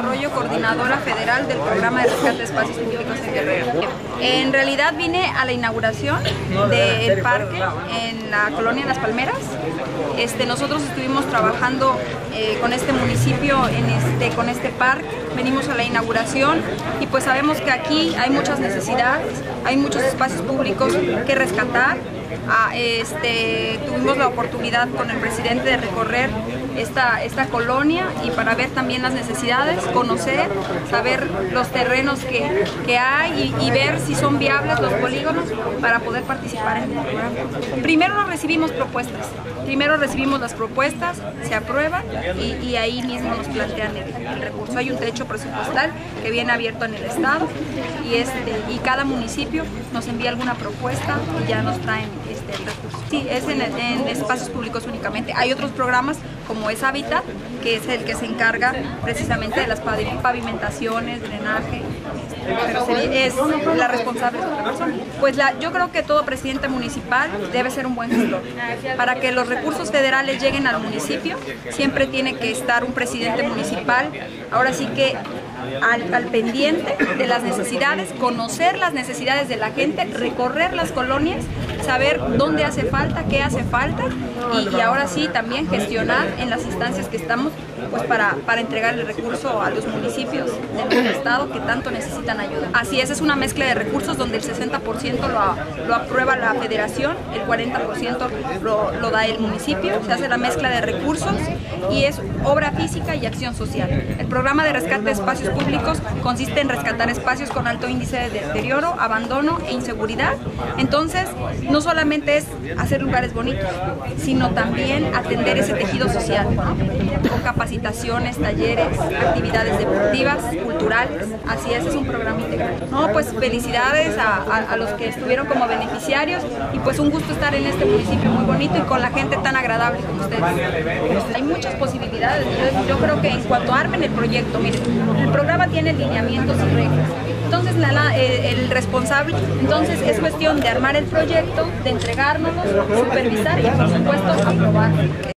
Arroyo, coordinadora federal del programa de rescate de espacios públicos en Guerrero. En realidad vine a la inauguración del parque en la colonia Las Palmeras. Nosotros estuvimos trabajando con este municipio con este parque. Venimos a la inauguración y pues sabemos que aquí hay muchas necesidades, hay muchos espacios públicos que rescatar. Tuvimos la oportunidad con el presidente de recorrer esta colonia y para ver también las necesidades, conocer, saber los terrenos que hay y ver si son viables los polígonos para poder participar en el programa. Primero recibimos las propuestas, se aprueban y ahí mismo nos plantean el recurso. Hay un techo presupuestal que viene abierto en el estado y cada municipio nos envía alguna propuesta y ya nos traen el recurso. Sí, es en espacios públicos únicamente. Hay otros programas como es Hábitat, que es el que se encarga precisamente de las pavimentaciones, drenaje, pero es la responsable de otra persona. Pues yo creo que todo presidente municipal debe ser un buen gestor. Para que los recursos federales lleguen al municipio, siempre tiene que estar un presidente municipal, ahora sí que al pendiente de las necesidades, conocer las necesidades de la gente, recorrer las colonias, saber dónde hace falta, qué hace falta y ahora sí también gestionar en las instancias que estamos pues para entregar el recurso a los municipios de nuestro estado que tanto necesitan ayuda. Así es una mezcla de recursos donde el 60% lo aprueba la federación, el 40% lo da el municipio, se hace la mezcla de recursos y es obra física y acción social. El programa de rescate de espacios públicos consiste en rescatar espacios con alto índice de deterioro, abandono e inseguridad. Entonces, no solamente es hacer lugares bonitos, sino también atender ese tejido social, ¿no? Con capacitaciones, talleres, actividades deportivas, culturales. Así es un programa integral. No, pues felicidades a los que estuvieron como beneficiarios y pues un gusto estar en este municipio muy bonito y con la gente tan agradable como ustedes. Hay muchas posibilidades. Yo creo que en cuanto armen el proyecto, miren, el programa tiene lineamientos y reglas. Entonces el responsable, entonces es cuestión de armar el proyecto, de entregárnoslo, supervisar y por supuesto aprobar.